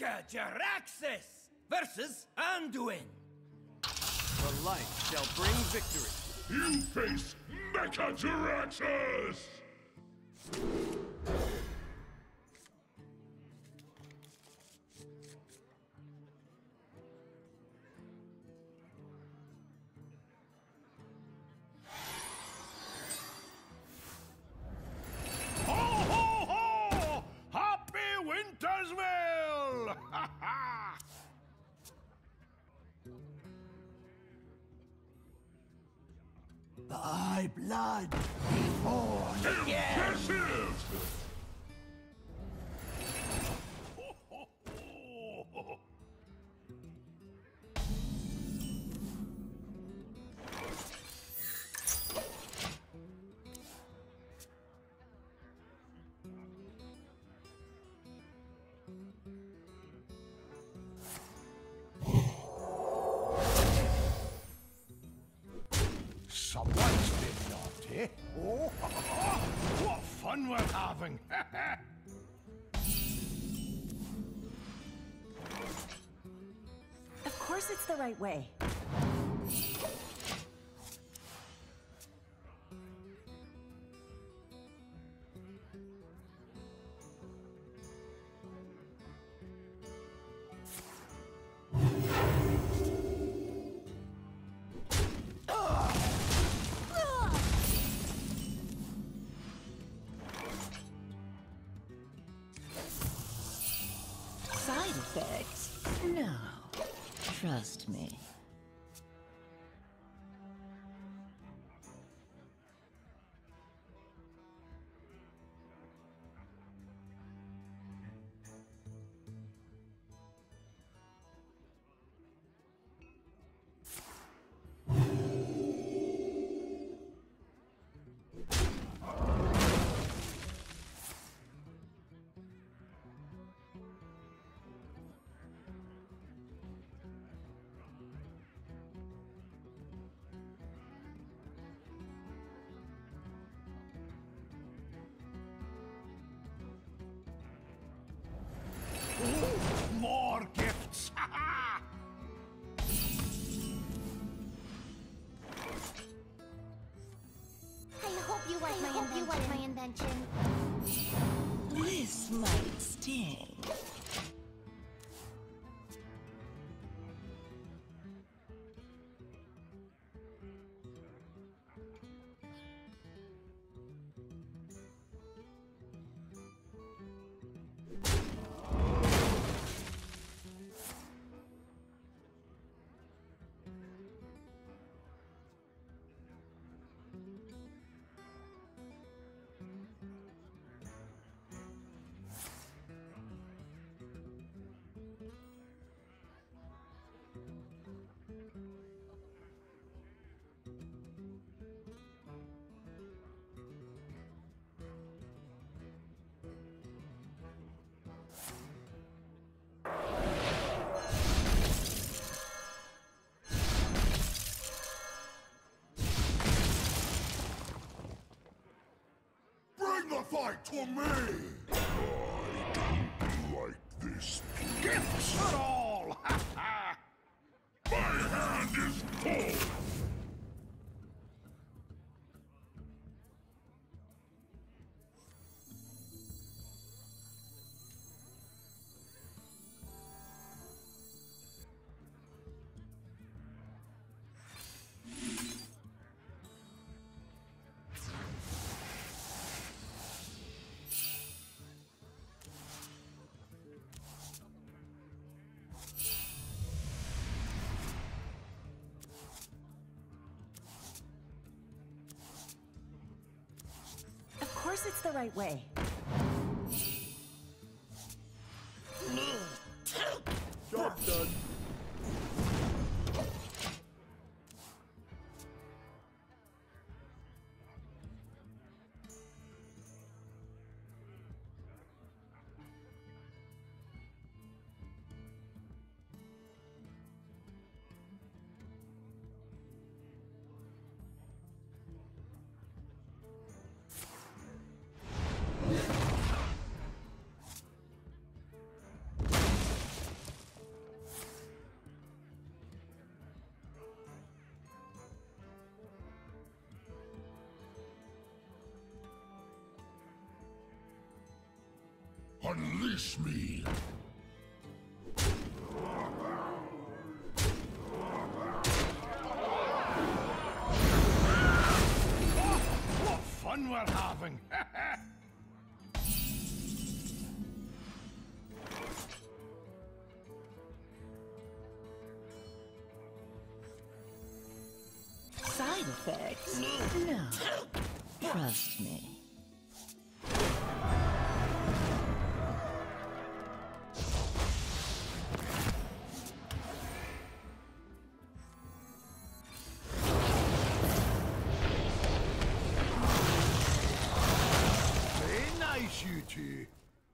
Mecha Jaraxxus versus Anduin. The light shall bring victory. You face Mecha Jaraxxus! Ho, ho, ho! Happy Wintersville! Ha, ha! Thy blood be born again. Impressive! Someone's been naughty. Oh, what fun we're having! Of course it's the right way. Side effects? No. Trust me. More gifts! Ha, ha! I hope you like my invention. This might sting. Bring the fight to me! I don't like this. Gifts for all! Ha, ha! My hand is full! Of course it's the right way. Job done. Unleash me! What fun we're having! Side effects? No. Trust me. Very nice, you two.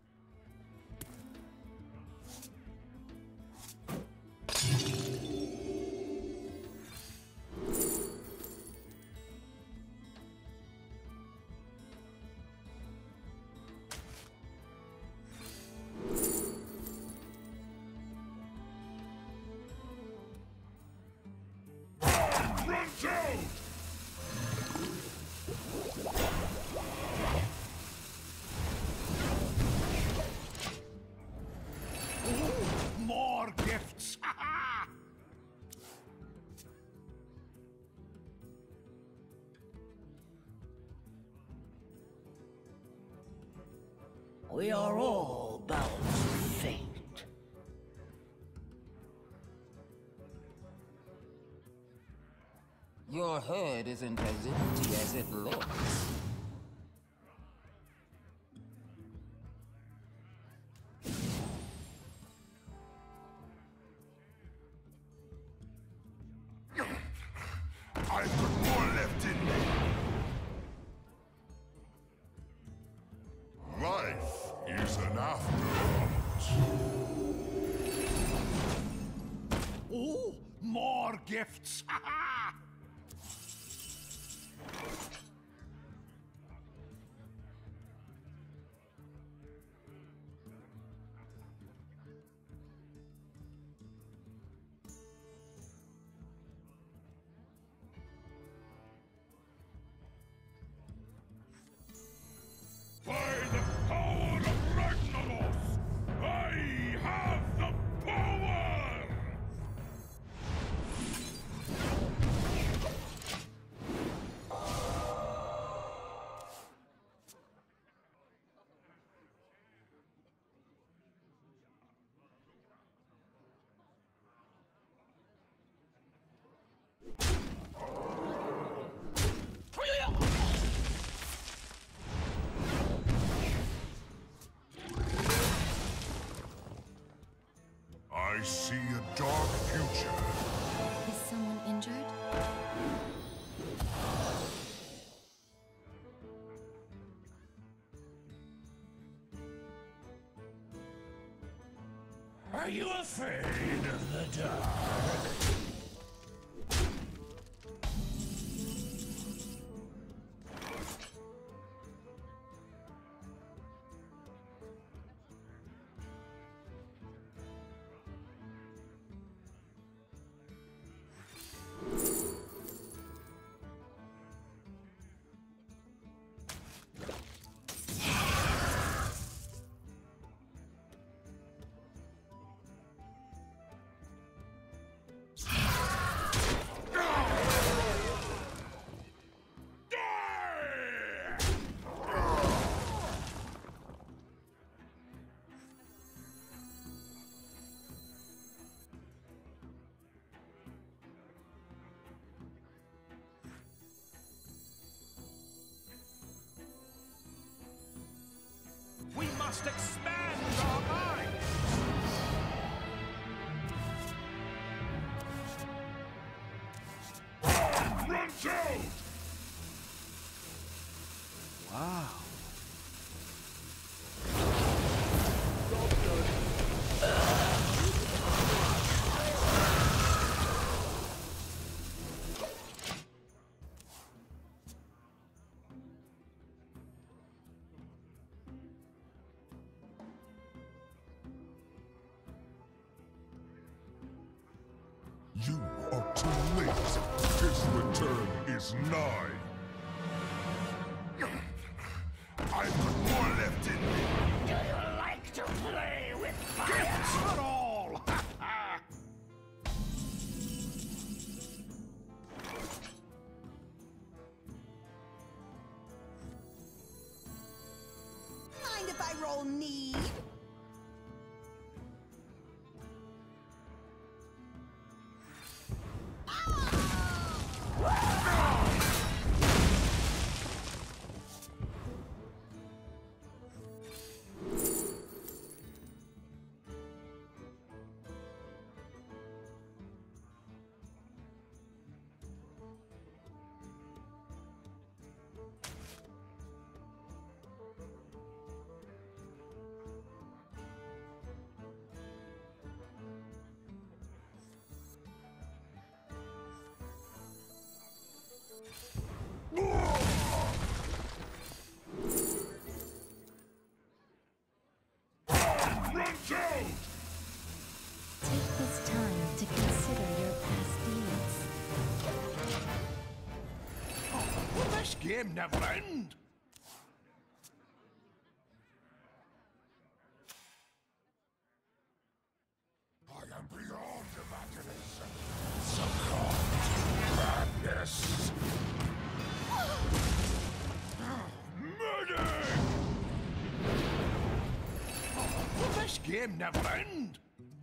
Run down! More gifts! Ha ha! We are all bound to fate. Your head isn't as empty as it looks. I've got more left in me! Life is an afterthought. Oh, more gifts! Ha ha! By the power of Ragnaros, I have the power! I see a dark future. Is someone injured? Are you afraid of the dark? We must expand our minds! Run down! Wow. You are too late. His return is nigh. I've got more left in me. Do you like you'll need. Run down! Take this time to consider your past deeds. Will this game never end? I am beyond imagination. Succumb to madness. Medic! Will this game never end?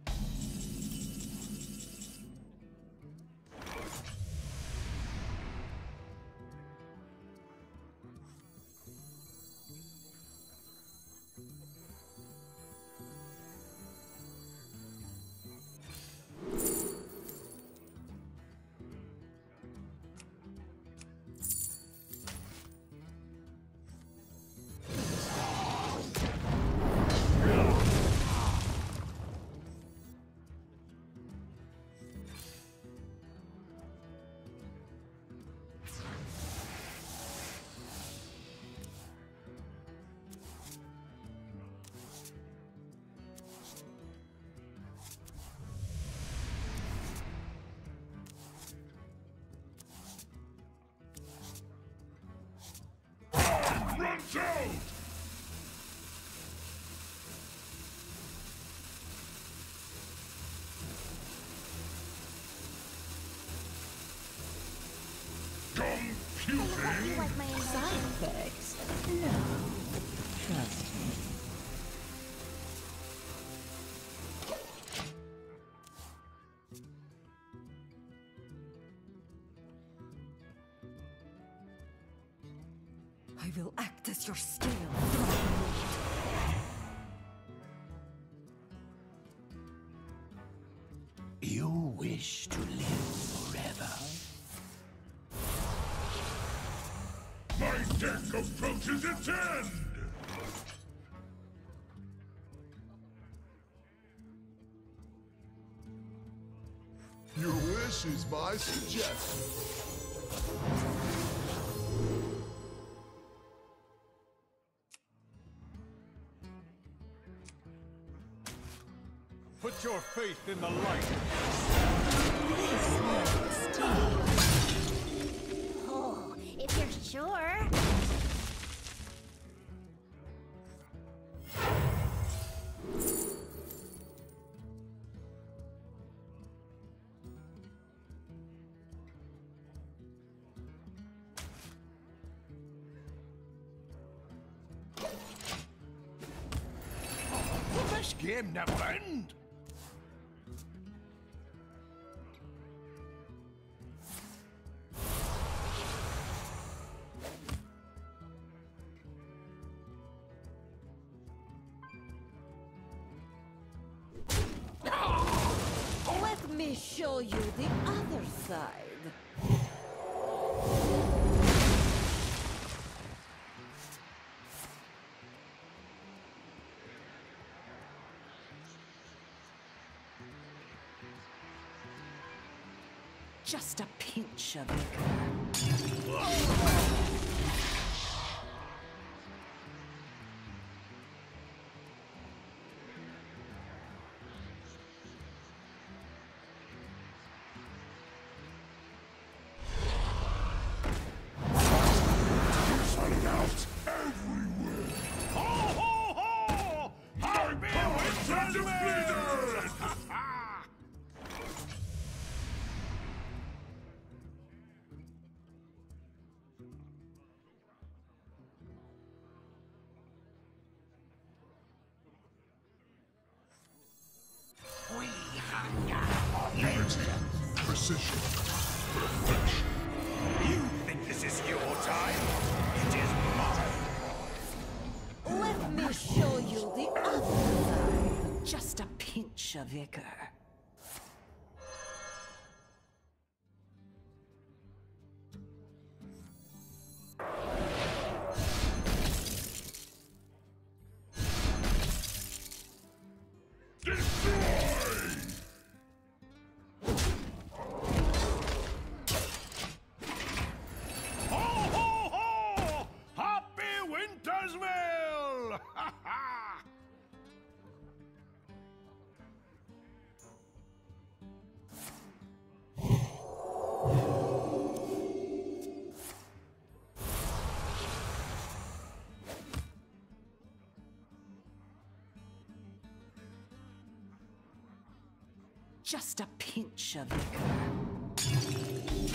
Run down! Computing! You like my Side effects? No. Trust me. I will act as your scale. You wish to live forever. My deck approaches its end! Your wish is my suggestion. Put your faith in the light. Oh, if you're sure. Will this game never end? Let me show you the other side. Just a pinch of vigor. Running out everywhere! Ho, ho, ho! My powers are depleted! precision. Perfection. You think this is your time? It is mine. Let me show you the other side. Just a pinch of vigor. Just a pinch of vigor.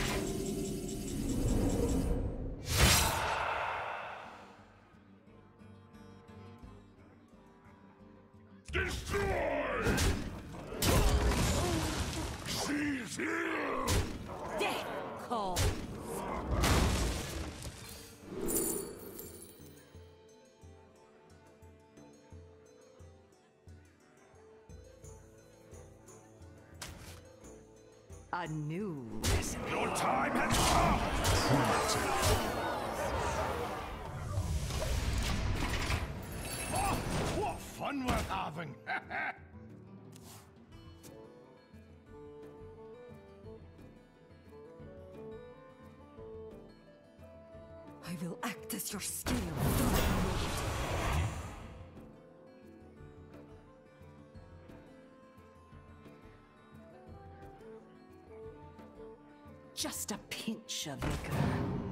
Destroy! She's here! Death calls. A new recipe. Your time has come! Oh, what fun we're having! I will act as your scale. Just a pinch of vigor.